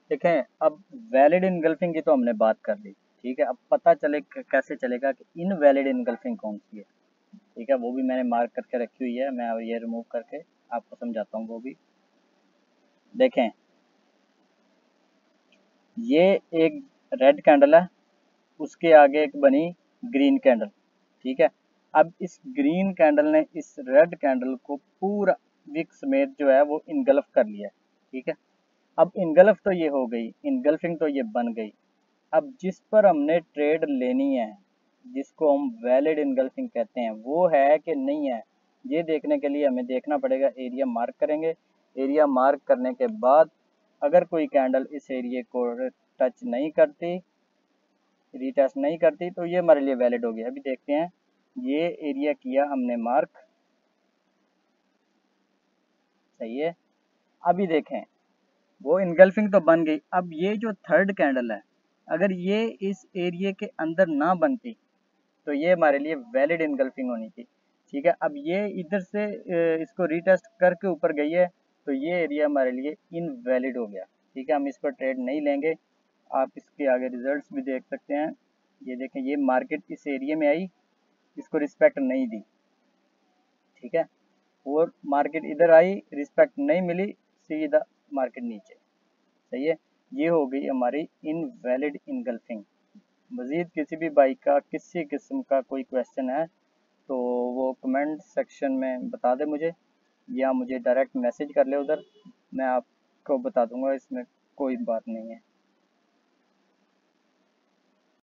देखें, अब valid engulfing की तो हमने बात कर ली, ठीक है। अब पता चले कैसे चलेगा कि इनवैलिड इनगल्फिंग कौन सी है, ठीक है। वो भी मैंने मार्क करके रखी हुई है, मैं अब ये रिमूव करके आपको समझाता हूँ वो भी। देखें, ये एक रेड कैंडल है, उसके आगे एक बनी ग्रीन कैंडल, ठीक है। अब इस ग्रीन कैंडल ने इस रेड कैंडल को पूरा विक समेत जो है वो इनगल्फ कर लिया, ठीक है। अब इनगल्फ तो ये हो गई, इनगल्फिंग तो ये बन गई। अब जिस पर हमने ट्रेड लेनी है, जिसको हम वैलिड इनगल्फिंग कहते हैं, वो है कि नहीं है, ये देखने के लिए हमें देखना पड़ेगा। एरिया मार्क करेंगे, एरिया मार्क करने के बाद अगर कोई कैंडल इस एरिया को टच नहीं करती, रीटेस्ट नहीं करती, तो ये हमारे लिए वैलिड हो गया। अभी देखते हैं, ये एरिया किया हमने मार्क, सही है। अभी देखें, वो इनगल्फिंग तो बन गई। अब ये जो थर्ड कैंडल है, अगर ये इस एरिया के अंदर ना बनती तो ये हमारे लिए वैलिड इनगल्फिंग होनी थी, ठीक है। अब ये इधर से इसको रीटेस्ट करके ऊपर गई है, तो ये एरिया हमारे लिए इनवैलिड हो गया, ठीक है। हम इस पर ट्रेड नहीं लेंगे। आप इसके आगे रिजल्ट्स भी देख सकते हैं। ये देखें, ये मार्केट इस एरिया में आई, इसको रिस्पेक्ट नहीं दी, ठीक है। और मार्केट इधर आई, रिस्पेक्ट नहीं मिली, सीधा मार्केट नीचे, सही है। ये हो गई हमारी इनवैलिड इनगल्फिंग। मज़ीद किसी भी बाइक का किसी किस्म का कोई क्वेश्चन है तो वो कमेंट सेक्शन में बता दे मुझे, या मुझे डायरेक्ट मैसेज कर ले उधर, मैं आपको बता दूंगा, इसमें कोई बात नहीं है।